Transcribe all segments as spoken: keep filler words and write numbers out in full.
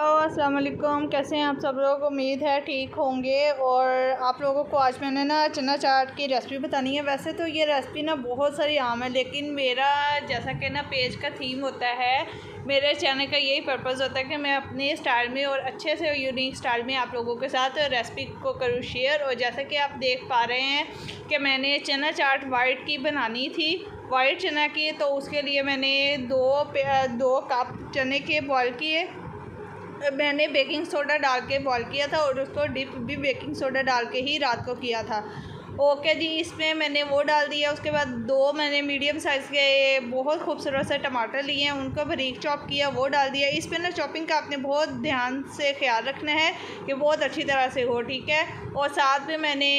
अस्सलाम वालेकुम, कैसे हैं आप सब लोग। उम्मीद है ठीक होंगे। और आप लोगों को आज मैंने ना चना चाट की रेसिपी बतानी है। वैसे तो ये रेसिपी ना बहुत सारी आम है, लेकिन मेरा जैसा कि ना पेज का थीम होता है, मेरे चैनल का यही पर्पज़ होता है कि मैं अपने स्टाइल में और अच्छे से यूनिक स्टाइल में आप लोगों के साथ रेसिपी को करूँ शेयर। और जैसा कि आप देख पा रहे हैं कि मैंने चना चाट वाइट की बनानी थी, वाइट चना की, तो उसके लिए मैंने दो दो कप चने के बॉयल किए। मैंने बेकिंग सोडा डाल के बॉयल किया था और उसको डिप भी बेकिंग सोडा डाल के ही रात को किया था। ओके जी, इसमें मैंने वो डाल दिया। उसके बाद दो मैंने मीडियम साइज़ के बहुत खूबसूरत से टमाटर लिए हैं, उनको बारीक चॉप किया, वो डाल दिया। इसमें ना चॉपिंग का आपने बहुत ध्यान से ख्याल रखना है कि बहुत अच्छी तरह से हो, ठीक है। और साथ में मैंने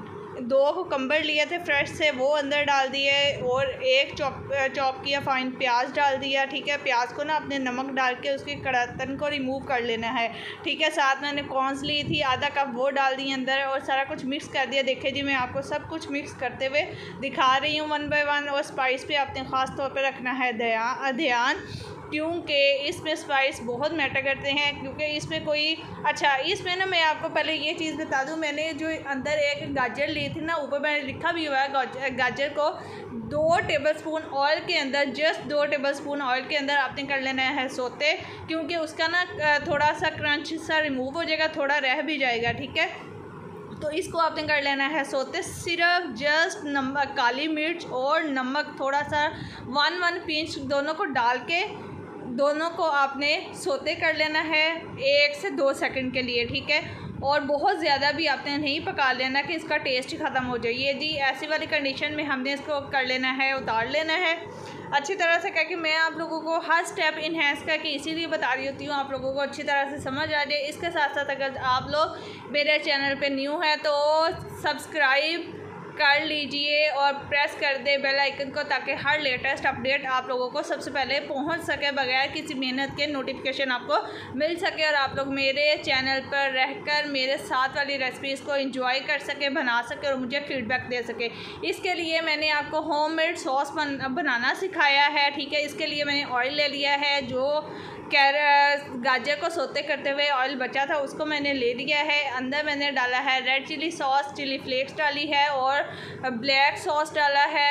दो कुकम्बर लिए थे फ्रेश से, वो अंदर डाल दिए। और एक चॉप चॉप किया फाइन प्याज डाल दिया, ठीक है। प्याज को ना अपने नमक डाल के उसके कड़ातन को रिमूव कर लेना है, ठीक है। साथ मैंने कॉर्न्स ली थी आधा कप, वो डाल दिए अंदर और सारा कुछ मिक्स कर दिया। देखिए जी, मैं आपको सब कुछ मिक्स करते हुए दिखा रही हूँ वन बाय वन। और स्पाइस पे आपने ख़ास तौर पर रखना है ध्यान, क्योंकि इसमें स्पाइस बहुत मैटर करते हैं। क्योंकि इसमें कोई अच्छा इसमें ना मैं आपको पहले ये चीज़ बता दूं, मैंने जो अंदर एक गाजर ली थी ना, ऊपर मैंने लिखा भी हुआ है गाजर को दो टेबलस्पून ऑयल के अंदर, जस्ट दो टेबलस्पून ऑयल के अंदर आपने कर लेना है सोते, क्योंकि उसका ना थोड़ा सा क्रंच सा रिमूव हो जाएगा, थोड़ा रह भी जाएगा, ठीक है। तो इसको आपने कर लेना है सोते। सिर्फ जस्ट नमक, काली मिर्च और नमक थोड़ा सा वन वन पिंच दोनों को डाल के दोनों को आपने सोते कर लेना है एक से दो सेकंड के लिए, ठीक है। और बहुत ज़्यादा भी आपने नहीं पका लेना कि इसका टेस्ट ही ख़त्म हो जाए। ये जी ऐसी वाली कंडीशन में हमने इसको कर लेना है, उतार लेना है अच्छी तरह से। करके मैं आप लोगों को हर स्टेप इन्हेंस करके इसीलिए बता रही होती हूँ, आप लोगों को अच्छी तरह से समझ आ जाए। इसके साथ साथ अगर आप लोग मेरे चैनल पर न्यू हैं तो सब्सक्राइब कर लीजिए और प्रेस कर दे बेल आइकन को, ताकि हर लेटेस्ट अपडेट आप लोगों को सबसे पहले पहुंच सके, बगैर किसी मेहनत के नोटिफिकेशन आपको मिल सके और आप लोग मेरे चैनल पर रहकर मेरे साथ वाली रेसिपीज़ को एंजॉय कर सके, बना सके और मुझे फीडबैक दे सके। इसके लिए मैंने आपको होममेड सॉस बन, बनाना सिखाया है, ठीक है। इसके लिए मैंने ऑयल ले लिया है, जो कैर गाजर को सोते करते हुए ऑयल बचा था उसको मैंने ले लिया है। अंदर मैंने डाला है red chilli sauce, chilli flakes डाली है और ब्लैक सॉस डाला है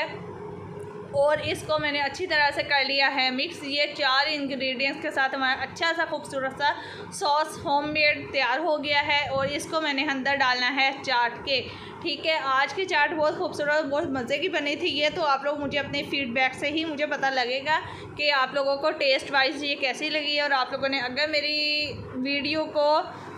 और इसको मैंने अच्छी तरह से कर लिया है मिक्स। ये चार इंग्रेडिएंट्स के साथ हमारा अच्छा सा खूबसूरत सा सॉस होममेड तैयार हो गया है और इसको मैंने अंदर डालना है चाट के, ठीक है। आज की चाट बहुत खूबसूरत, बहुत मज़े की बनी थी। ये तो आप लोग मुझे अपने फीडबैक से ही मुझे पता लगेगा कि आप लोगों को टेस्ट वाइज ये कैसी लगी। और आप लोगों ने अगर मेरी वीडियो को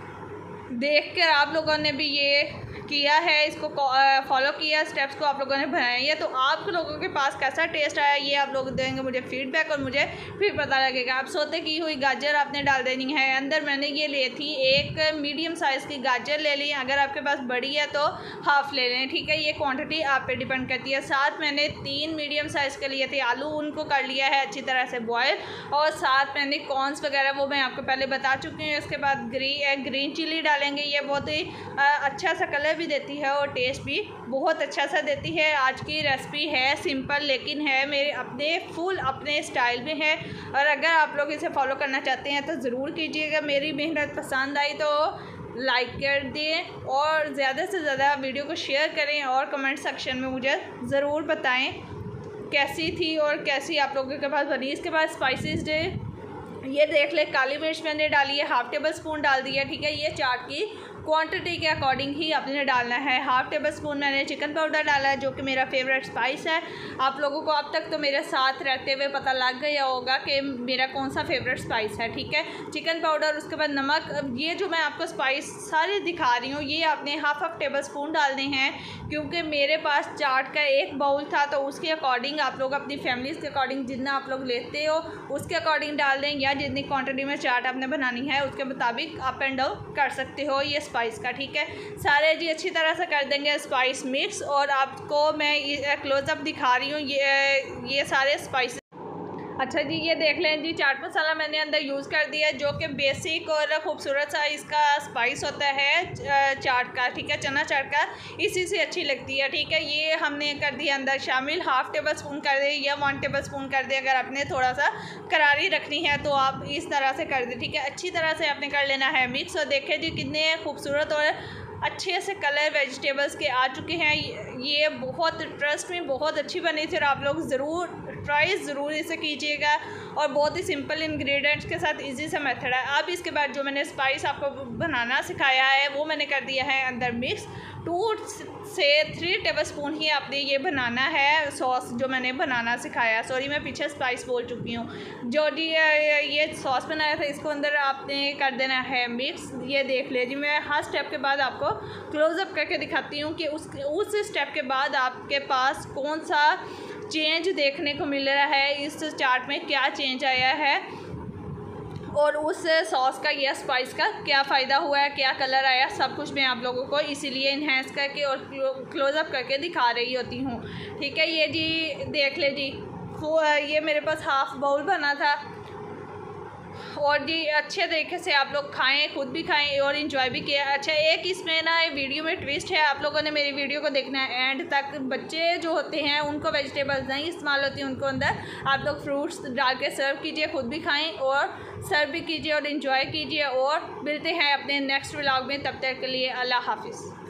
देख कर आप लोगों ने भी ये किया है, इसको फॉलो किया, स्टेप्स को आप लोगों ने बनाया है, तो आप लोगों के पास कैसा टेस्ट आया ये आप लोग देंगे मुझे फीडबैक और मुझे फिर पता लगेगा। आप सोते की हुई गाजर आपने डाल देनी है अंदर। मैंने ये ली थी एक मीडियम साइज़ की गाजर ले ली, अगर आपके पास बड़ी है तो हाफ़ ले लें, ठीक है। ये क्वांटिटी आप पे डिपेंड करती है। साथ मैंने तीन मीडियम साइज़ के लिए थे आलू, उनको कर लिया है अच्छी तरह से बॉयल। और साथ मैंने कॉर्न्स वगैरह वो मैं आपको पहले बता चुकी हूँ। इसके बाद ग्रीन ग्रीन चिली डालेंगे, ये बहुत ही अच्छा सा कलर भी देती है और टेस्ट भी बहुत अच्छा सा देती है। आज की रेसिपी है सिंपल, लेकिन है मेरे अपने फुल अपने स्टाइल में है और अगर आप लोग इसे फॉलो करना चाहते हैं तो ज़रूर कीजिएगा। मेरी मेहनत पसंद आई तो लाइक कर दें और ज़्यादा से ज़्यादा वीडियो को शेयर करें और कमेंट सेक्शन में मुझे ज़रूर बताएं कैसी थी और कैसी आप लोगों के पास बनी। इसके बाद स्पाइसेस डे ये देख ले, काली मिर्च मैंने डाली है, हाफ़ टेबल स्पून डाल दिया, ठीक है। ये चाट की क्वांटिटी के अकॉर्डिंग ही आपने डालना है। हाफ़ टेबल स्पून मैंने चिकन पाउडर डाला है, जो कि मेरा फेवरेट स्पाइस है। आप लोगों को अब तक तो मेरे साथ रहते हुए पता लग गया होगा कि मेरा कौन सा फेवरेट स्पाइस है, ठीक है। चिकन पाउडर, उसके बाद नमक। ये जो मैं आपको स्पाइस सारे दिखा रही हूँ ये आपने हाफ हाफ टेबल स्पून डालने हैं, क्योंकि मेरे पास चाट का एक बाउल था तो उसके अकॉर्डिंग आप लोग अपनी फैमिलीज़ के अकॉर्डिंग जितना आप लोग लेते हो उसके अकॉर्डिंग डाल दें, या जितनी क्वांटिटी में चाट आपने बनानी है उसके मुताबिक अप एंड डाउन कर सकते हो ये स्पाइस का, ठीक है। सारे जी अच्छी तरह से कर देंगे स्पाइस मिक्स। और आपको मैं क्लोजअप दिखा रही हूँ ये ये सारे स्पाइस। अच्छा जी, ये देख लें जी, चाट मसाला मैंने अंदर यूज़ कर दिया, जो कि बेसिक और खूबसूरत सा इसका स्पाइस होता है चाट का, ठीक है, चना चाट का, इसी से अच्छी लगती है, ठीक है। ये हमने कर दिया अंदर शामिल, हाफ़ टेबल स्पून कर दे या वन टेबल स्पून कर दे। अगर आपने थोड़ा सा करारी रखनी है तो आप इस तरह से कर दें, ठीक है। अच्छी तरह से आपने कर लेना है मिक्स। और देखें जी कितने खूबसूरत और अच्छे से कलर वेजिटेबल्स के आ चुके हैं। ये बहुत, ट्रस्ट में बहुत अच्छी बनी थी और आप लोग ज़रूर ट्राई ज़रूर इसे कीजिएगा। और बहुत ही सिंपल इंग्रेडिएंट्स के साथ इजी सा मेथड है। अब इसके बाद जो मैंने स्पाइस आपको बनाना सिखाया है वो मैंने कर दिया है अंदर मिक्स। टू से थ्री टेबलस्पून ही आपने ये बनाना है सॉस जो मैंने बनाना सिखाया। सॉरी मैं पीछे स्पाइस बोल चुकी हूँ। जो जी ये सॉस बनाया था इसको अंदर आपने कर देना है मिक्स। ये देख लीजिए, मैं हर स्टेप के बाद आपको क्लोज़अप करके दिखाती हूँ कि उस उस स्टेप के बाद आपके पास कौन सा चेंज देखने को मिल रहा है, इस चाट में क्या चेंज आया है और उस सॉस का या स्पाइस का क्या फ़ायदा हुआ है, क्या कलर आया, सब कुछ मैं आप लोगों को इसीलिए इन्हेंस करके और क्लोज़अप करके दिखा रही होती हूँ, ठीक है। ये जी देख ले जी, वो ये मेरे पास हाफ़ बाउल बना था और जी अच्छे तरीके से आप लोग खाएं, खुद भी खाएं और इन्जॉय भी किया। अच्छा, एक इसमें ना वीडियो में ट्विस्ट है, आप लोगों ने मेरी वीडियो को देखना है एंड तक। बच्चे जो होते हैं उनको वेजिटेबल्स नहीं इस्तेमाल होती, उनको अंदर आप लोग फ्रूट्स डाल के सर्व कीजिए, खुद भी खाएं और सर्व भी कीजिए और इन्जॉय कीजिए। और मिलते हैं अपने नेक्स्ट व्लॉग में, तब तक के लिए अल्लाह हाफिज़।